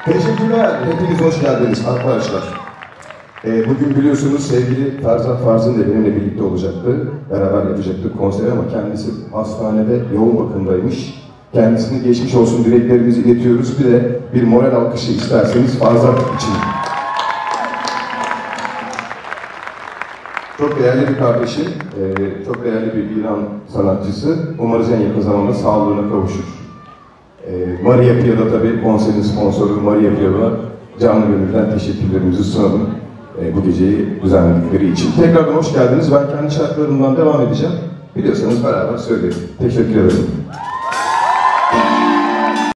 Teşekkürler. Hepiniz hoş geldiniz arkadaşlar. Bugün biliyorsunuz sevgili Ferzan Farzın da benimle birlikte olacaktı. Beraber yapacaktık konseri ama kendisi hastanede yoğun bakımdaymış. Kendisine geçmiş olsun dileklerimizi iletiyoruz. Bir de bir moral alkışı isterseniz Farzan için. Çok değerli bir kardeşi, çok değerli bir İran sanatçısı. Umarız en yakın zamanda sağlığına kavuşur. Maria Pia'da tabii konserin sponsoru Maria Pia'da canlı gönülden teşekkürlerimizi sunalım bu geceyi düzenledikleri için. Tekrardan hoş geldiniz. Ben kendi şarkılarımdan devam edeceğim. Biliyorsanız beraber söyleyelim. Teşekkür ederim.